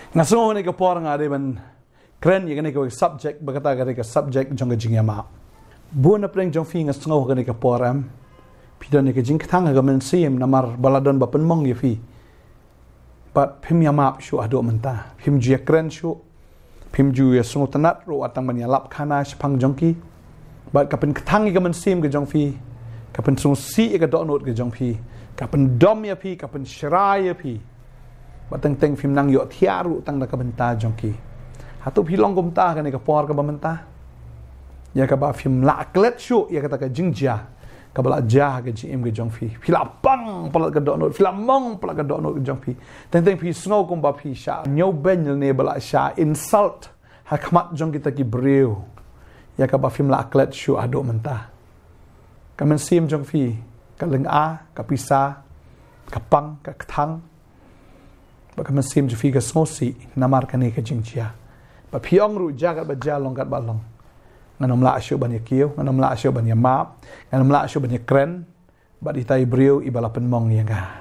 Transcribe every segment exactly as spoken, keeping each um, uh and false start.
Ngaso ni ka por nga de ban kren ye ni ka subject bagata ka ka subject jong ka jing ma bu na preng jong fi ngaso ka ni ka por am pidan ni ka jing thang ga men sim namar baladon ba pen mong ye fi but phim ya map shu ado menta phim ju kren shu phim ju ye sungu tanat ro atang man ya lap khana phang jong ki but ka pen thang ga men sim ga jong fi ka pen sungu si ga do not ga jong fi ka pen dom ya fi ka pen shrai ya fi ba teng teng phim nang yo thiaru tang da ka benta jong ki hatu phi long gom ta ka ni ka por ka ba menta ya ka ba phim la klet shu ya ka ta ka jingja ka bala ja ga ji em ga jong fi phi la pang pala ka do no phi la mong pala ka do no jong fi teng teng phi snow kom ba phi sha nyo ben ne bala sha insult ha khamat jong kita ki breu ya ka ba phim la klet shu ado menta ka men sim jong fi ka leng a ka pisa ka pang ka thang ba ka men sim jong fi ka snosi namar ka ne ka jingjia ba phiong ru ja ga ba ja long gat ba long nganom la asyo ban yakiu nganom la asyo ban yamap nganom la asyo ban yakren ba di tai breu ibala penmong yang ga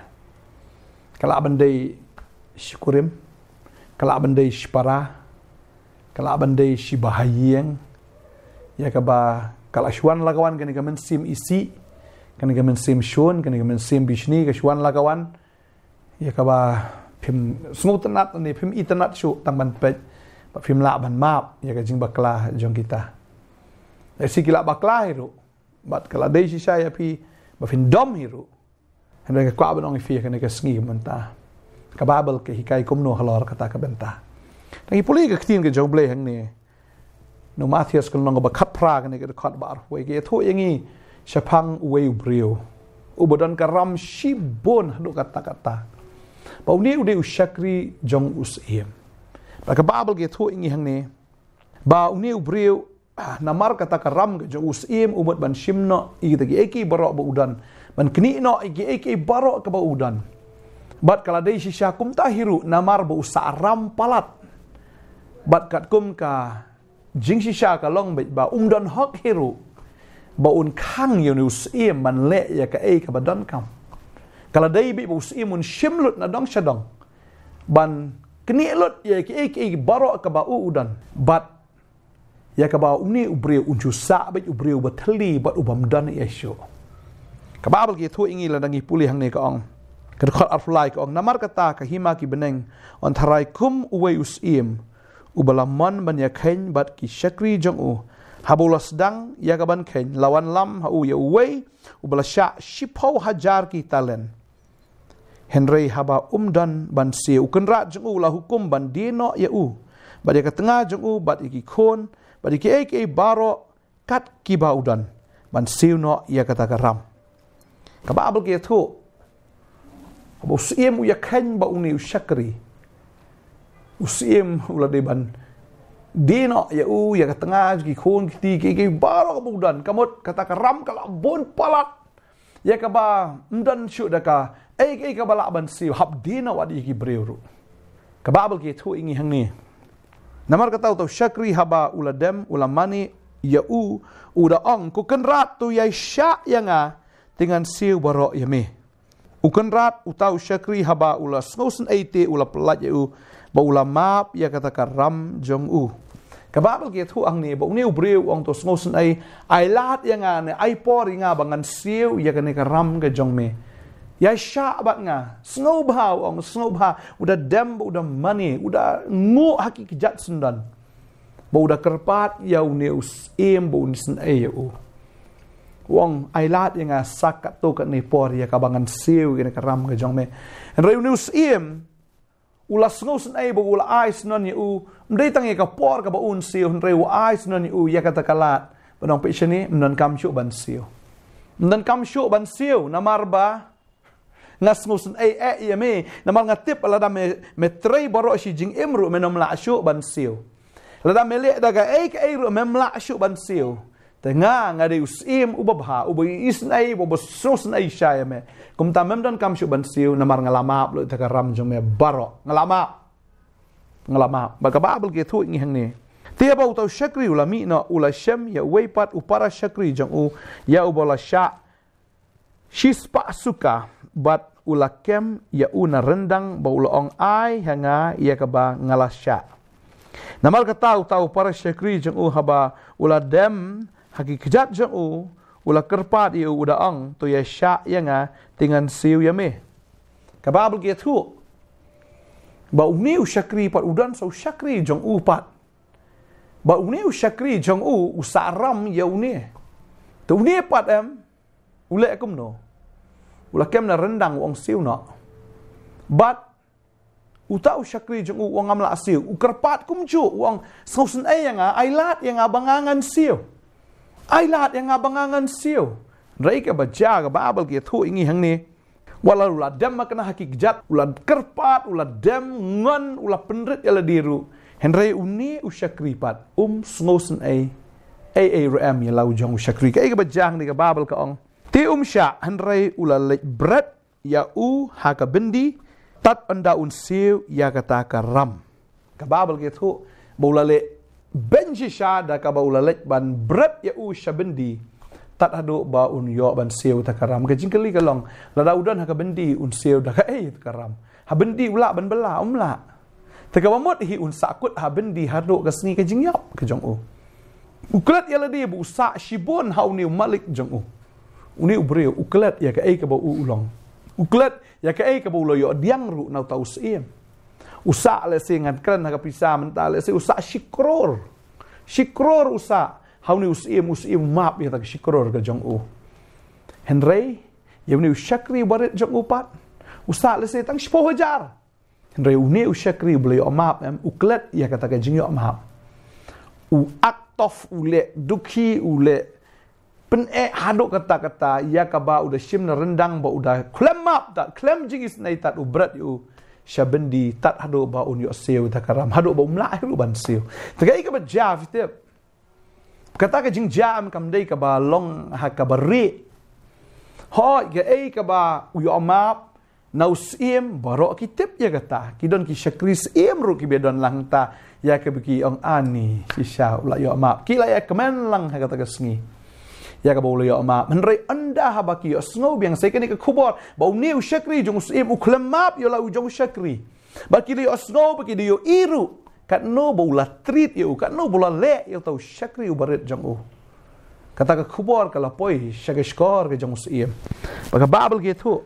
kala bandai syukurim kala bandai sypara kala bandai syibahayeng ya ka ba kala syuan lagawan kan ka men sim isi kan ka men sim syun kan ka men sim bishni ka syuan lagawan ya ka ba phim smut tanat ni phim itanat syu tang ban pet ba phim la ban map ya ka jing bakla jong kita Dari segi lak baklah hiru, bat kalau dari sisi saya pi, bafin dom hiru, hendak kau abang ifi kan mereka sengi mentah, kababel ke hikai kumno halor kata kabentah. Tapi pulih ke ketin ke jauh beleh hang ni, no Matthias kalau nong bakat pra kan mereka dekat bar, wei ke tu yang ini sepang wei ubrio, ubadan karam shibon hadu kata kata, bau ni udah usyakri jong usim, maka kababel ke tu yang hang ni, bau ni ubrio namar kata karam ke jong usim umat ban shimno igi tagi eki barok ba udan ban kni no igi eki barok ke ba udan bat kala dei shisha kum tahiru namar ba usa ram palat bat kat kum ka jing shisha ka long ba umdan hok hiru ba un khang yo ni usim ban le ya ka e ka badan kam kala dei bi ba usim un shimlut na dong shadong ban kni lut ya ki eki barok ke ba udan bat ya kabau uni ubreu unju sa ba ubreu batali bat ubam dan yesho kababel ge thu ingi ladangi pulih hang ne ka ong ka khot arflai ka ong namar kata ka hima ki beneng on tharai kum uwe usim ubalaman ban ya khen bat ki shakri jong u habulas dang ya ka ban khen lawan lam ha u ya uwe ubala sha shipau hajar ki talen henry haba umdan ban se ukenra jong u la hukum ban dino ya u bat ya ka tengah jong u bat iki khon bagi ke ke baro kat kiba udan ban siuno ia kata karam kababel ke tu abu sim uya khen ba uni usyakri usim ula de ban dino ya u ya tengah ki khon ki ke ke baro udan kamut kata karam kala bon palat ya ka ba mdan syu daka e ke ka bala ban siu hab dino wadi ki breu kababel ke tu ingi hang ni namar kata tau syakri haba uladem ulamani ya u uda ong ku kenrat tu yai syak yanga dengan siu barok yame u kenrat utau syakri haba ula sngosen ate ula pelat ya u ba ulama ya kata karam jong u kababel ke tu ang ni ba ni ubreu ong to sngosen ai ai lat yanga ne ai por nga bangan siu ya kane karam ke jong me ya syak bat nga snow bau ong snow ba udah dem udah money udah ngu haki kejat sendan ba udah kerpat ya uneus em ba unisen e u wong ailat yang sakat to kat ni por ya kabangan siu kene karam ke jong me re uneus em ulas snow sen e ba ula ice non ya u mdei tang ya ka por ka ba un siu re u ice non ya u ya kata kalat banong pe shini mnan kam syu ban siu mnan kam syu ban siu namar ba ngas ngusen ai ai ya me namal ngatip lada me me trei baro si jing imru me nom la syu ban siu lada me le daga ai ka ai ru me mla syu ban siu tenga ngade usim ubabha ubai isnai bobo sosen ai sha ya me kum ta mem dan kam syu ban siu namar ngalama lu ta ram jong me baro ngalama ngalama ba ka babel ke thu ngi hang ni tia ba utau syakri ulami no ula shem ya weipat upara syakri jong u ya ubola sha shispa suka but ula kem ya una rendang ba ula ong ai hanga ia ka ba ngalasya. Namal ka tahu tahu para syakri jeng u haba ula dem haki kejat jeng u ula kerpat ia uda ong tu ya syak ya nga dengan siu ya me. Ka babel kia tu. Ba uni u syakri pat udan sau syakri jeng u pat. Ba uni u syakri jeng u usaram ya uni. Tu uni pat em ulek akum no. Ula kem na rendang wong siu no. But uta u syakri jeng u wong amla siu. U kerpat kum ju wong sausen ai yang ailat yang abangangan siu. Ailat yang abangangan siu. Rai ka baja ka babel ki thu ingi hang ni. Wala ula dem makna hakik ula kerpat ula dem ngon ula penrit yala diru. Henry uni u syakri pat um sausen ai ai ai ram ya lau jong u syakri ka ai ka bajang ni ka babel ka ong. Ti um sya henry ula lek bread ya u haka bendi tat anda un siu ya kata ka ram. Ka babel ki thu bola le benji sya da ka bola lek ban bread ya u syabendi tat hadu ba un yo ban siu ta ka ram ka jingkeli ka long la da udan haka bendi un siu da ka ai ta ka ram. Ha bendi ula ban bela umla. Ta ka bamot hi un sakut ha bendi hadu ka sngi ka jingyap ka jong u. Uklat ya la di bu sa shibon ha uni malik jong u. Uni ubreu uklat ya ka ai ka ba u ulong. Uklat ya ka ai ka ba ulo yo diang ru nau tau siem. Usa le singan kran ha ka pisa mental le se usa shikror. Shikror usa hauni usiem usiem map ya ta shikror ka jong u. Henry ya uni usyakri barit jong u pat. Usa le se tang shpo hajar. Henry uni usyakri beli o map em uklat ya ka ta ka jingyo map. U aktof ule duki ule pen e haduk kata-kata ya ka ba udah shim na rendang ba udah klem map tak klem jingis nai tat u berat yu syabendi tat haduk ba un yu siu ta karam haduk ba umla lu ban siu tagai ka ba jaf tip kata ka jing jam kam dei ka ba long ha ka ba ri ho ga ei ka ba u yu map nau sim barok kitip ya kata kidon ki syakris im ru ki bedon lang ta ya ka biki ong ani sisa ula yu map kila ya kemen lang ha kata ka sngi ya ka bawlo yo ma menrei anda habaki yo snow biang sai kani ka khubor ba uni u syakri jong usim u klemap yo la u jong syakri ba ki yo snow ba ki yo iru kat no bawla treat yo kat no bawla le yo tau syakri u barit jong u kata ka khubor kala poi syakishkor ke jong usim ba ka babel ke thu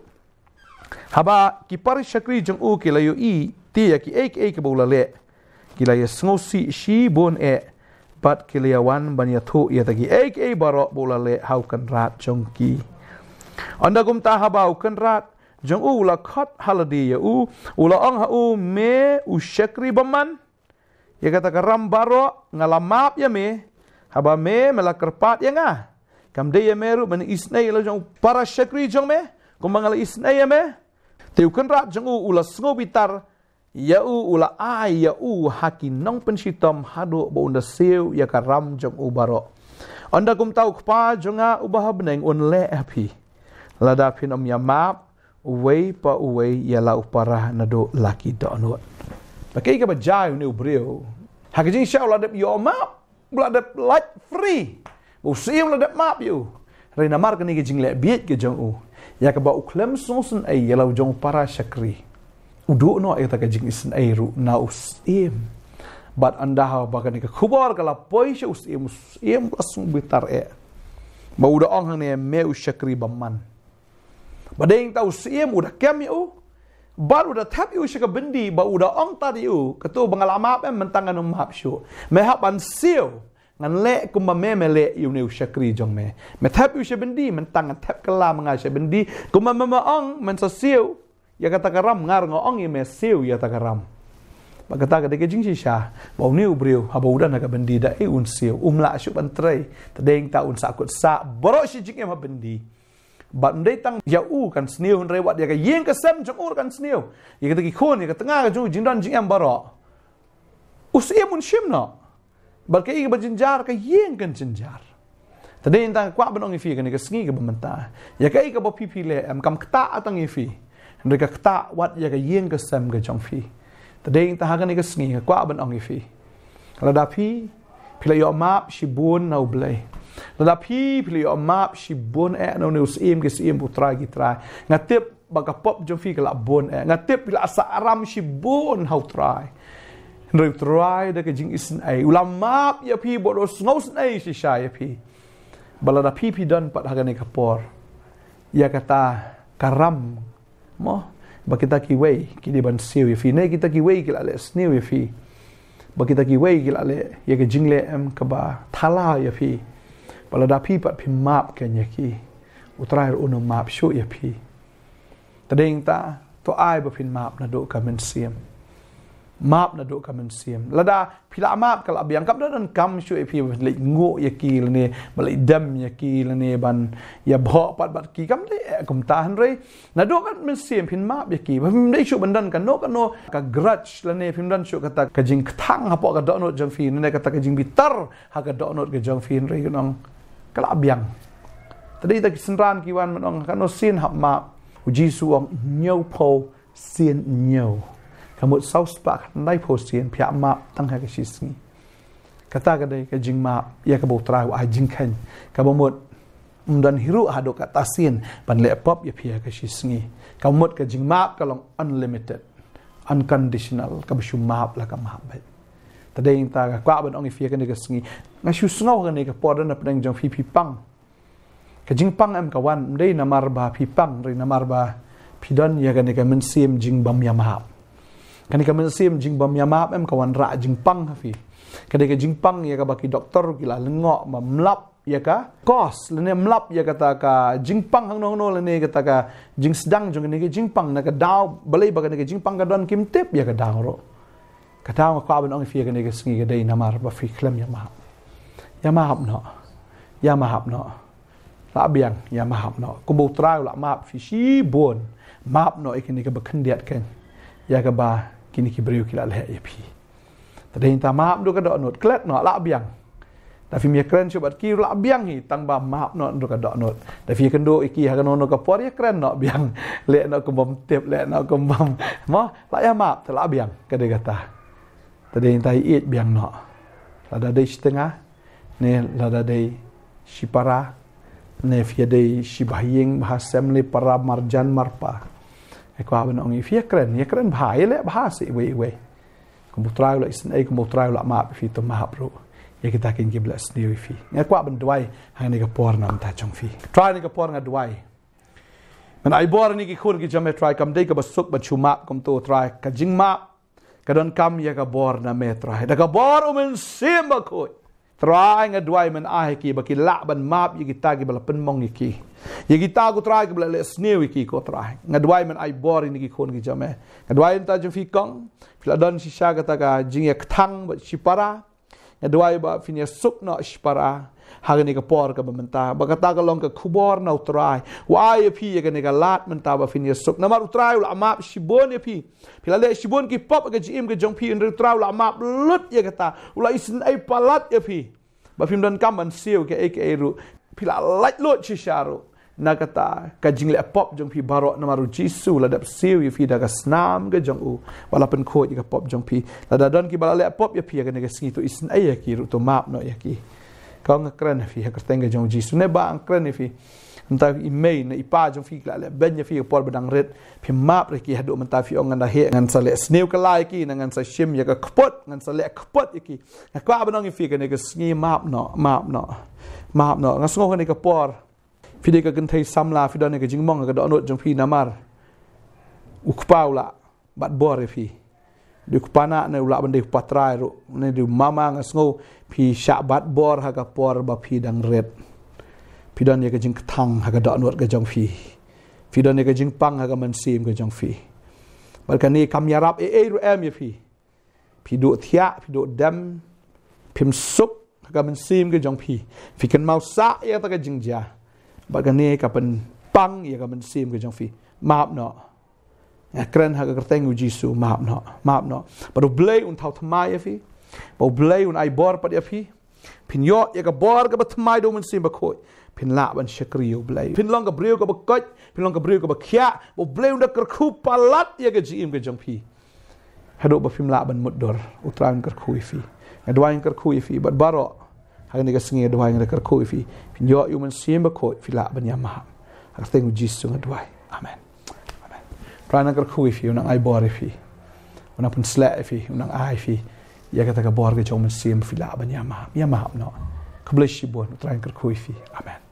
haba ki par syakri jong u ki la yo i ti ya ki ek ek bawla le ki la yo snow si shi bon e pat kiliawan banya thu ya tagi ek ei barok bola le hau kan rat jongki anda gum ta habau kan rat jong u la khat haladi ya u ula ong ha u me u syakri baman ya kata karam barok ngalamap ya me haba me mela kerpat ya nga kam de ya meru men isnai la jong para syakri jong me kumbang la isnai ya me tiu kan rat jong u ula sngobitar ya u ula ai ya u haki nong pensitom hadu bo unda siu ya karam jong u baro anda kum tau kpa jonga ubah beneng un le api lada pin om ya map uwei pa uwei ya la upara nado laki do anut pakai ka bajai ni ubreu haki jing sha lada yo map lada light free bo siu lada map you reina mar kani jing le biet ke jong u ya ka ba uklem sonsen ai ya la jong para syakri uduk no ayat ka jing isen airu na usim bat anda ha bakan ka khubor kala poi she usim usim langsung bitar e ba uda ong hang ne me usyakri baman badeng tau usim uda kem yu bat uda tap yu syaka bendi ba uda ong tadi yu ketu bangalamap em mentangan umap syu me hap ban siu ngan le kum me me le yu ne usyakri jong me me tap yu syabendi mentangan tap kala menga syabendi kum me me ong men sa siu ya kata karam ngar ngong ye mesiu ya takaram ba kata ka de jing sha ba ni ubriu ha ba udan ka bendi da e un siu umla syu bantrei tadeng ta un sakut sa boro shi jing em ha bendi ba ndai tang ya u kan sniu hun rewat ya ka yeng ka sem jong ur kan sniu ya kata ki khon ya ka tengah ka ju jing dan jing em baro us em un shim no ba ka i ba jinjar ka yeng kan jinjar tadeng ta kwa banong ifi kan ka sngi ka bamenta ya ka i ka ba pipi le am kam kta atang ifi mereka kata wat ya ka yeng ke sem ke jong fi tadeng ta hagan ke sngi ka kwa ban ong fi la da pi pila yo map shi bun nau blai la da pi pila yo map shi bun e no neus im ke sim putra gi tra ngatip baka pop jong fi kala bon e ngatip pila asa aram shi bon how try Nrib try da ka jing isin ai ulam map ya pi bo dos ngos ai si sha ya pi balada pi pi don pat hagane kapor ya kata karam mo ba kita ki wei ki di ban siu ya fi ne kita ki wei ki la le sniu ya fi ba kita ki wei ki la le ya ka jing le em ka ba thala ya fi balada pi pat pi map ken ya ki utrai uno map shu ya pi tadeng ta to ai ba pin map na do ka men siam map na do ka men siam lada pila map kala biang kap dan kam shu pi le ngo ya ki ne balai dam ya ki ne ban ya bho pat bat ki kam le kum ta han re na do kan men siam pin map ya ki ba pin dei shu bandan kan no kan no ka grudge le ne pin dan shu kata ka jing thang ha po ka do no jang fi ne kata ka jing bitar ha ka do no ka jang fi re nong kala biang tadi ta senran ki wan nong kan no sin hap map uji suang nyau po sin nyau kamut south park nai po sin pia map tang ha ka shisni kata ka dai ka jing map ya ka bo tra wa jing khan ka bo mot umdan hiru ha do ka tasin pan le pop ya pia ka shisni ka mot ka jing map ka long unlimited unconditional ka bu map la ka map bai tadai ta ka kwa ban ong fia ka ne ka sngi nga shu sngo ka ne ka por na peng jong fi pi pang ka jing pang am ka wan dei na mar ba pi pang ri na mar ba pi don ya ka ne ka men sim jing bam ya map kan ka men sim jing bam ya map am ka wan ra jing pang ha fi ka de ka jing pang ya ka ba ki doktor ki la lengo ma mlap ya ka kos le ne mlap ya ka ta ka jing pang hang no no le ne ka ta ka jing sedang jong ne ka jing pang na ka daw balai ba ka ne ka jing pang ka don kim tip ya ka daw ro ka daw ka ban ong fi ka ne ka sngi ka dei na mar ba fi klem ya map ya map no ya map no la biang ya map no ku bo tra la map fi shi bon map no ikini ka ba khendiat ken ya ka ba kini ki beriu kila le ya pi tadai ta map do ka do not klet no la biang ta fi mi kren chubat ki la biang hi tang ba map no do ka do not ta fi kan do iki ha kan no ka por ya kren no biang le no ko bom tep le no ko bom mo la ya map ta la biang ka de kata tadai ta i biang no la da dei setengah ne la da dei shipara ne fi dei shibahing bahasam le para marjan marpa ko aban ong fi kren ya kren bhai le bahasi we we ko mutrai la isin ai ko mutrai la map fi to map ro ya kita kin ki bless ni fi ya ko aban dwai ha ni ka por nam ta chong fi try ni ka por nga dwai man ai bor ni ki khur ki jame try kam dei ka basuk ba chu map kom to try ka jing map ka don kam ya ka bor na me try da ka bor umen sim ba ko try nga dwai man ai ki ba ki la ban map yi kita ki bala pen mong ki ye kita ko try ki bala le snew ki ko try nga dwai man ai bor ni ki khon ki jame nga dwai ta ju fi kong fila don si sha ka ta ka jing ya thang ba si para nga dwai ba finia suk no si para ha ni ka por ka ba menta ba ka ta ka long ka khubor na try wai phi ye ka ni ka lat menta ba finia suk na mar try la map si bon ye phi fila le si bon ki pop ka jim ka jong phi en try la map lut ye ka ta ula isin ai palat ye phi ba phim don kam ban siu ke ek eru pila lat lot chi sharu na kata ka jing le pop jong phi barok na maru jisu la dap siu ye phi da ka snam ga jong u wala pen ko ye ka pop jong phi la da don ki bala le pop ye phi ka ne ka singi to isin ai ki ru to map no ye ki ka nga kren fi ha ka tenga jong jisu ne ba ang kren fi nta i mei na ipa jong fi la le ben ye fi por badang red phi map re ki hadu menta fi ong na he ngan sa le sneu ka lai ki na ngan sa shim ye ka khpot ngan sa le khpot ye ki na ka ba nong fi ka ne ka singi map no map no map no nga sngo ka ne ka por fi de ka kan thai samla fi don ne ka jing mong ka do not jong fi namar ukpau la bat bor fi du kupana ne ula bande patrai ro ne du mama nga sngo phi sha bat bor ha ka por ba phi dang red phi don ye ka jing thang ha ka do not ka jong fi phi don ye ka jing pang ha ka man sim ka jong fi bar ka ni kam yarap e e ru em ye phi phi do thia phi do dam phim sup ha ka man sim ka jong phi phi kan mau sa ye ta ka jing ja bar ka ni ka pen pang ye ka man sim ka jong fi map no ya kren ha ka teng u jisu map no map no but o blay un thau thmai fi bo blay un ai bor pat ya fi pin yo ya ka bor ka ba thmai do man sim ba khoi pin la ban shakri u blay pin long ka breu ka ba kot pin long ka breu ka ba khia bo blay un da kar khu palat ya ka jim ka jong phi hado ba phim la ban mut dor u tran kar khu fi adwain kar khu fi but baro ha ni ka singi adwain kar khu fi pin yo u man sim ba khoi fi la ban ya ma ha teng u jisu adwai amen Prana kar khui fi unang ai bor fi. Unang pun slap fi unang ai fi. Ya kata ka bor ke jong men sim fi la ban ya ma. Ya ma no. Ka bless you bon try kar khui fi. Amen.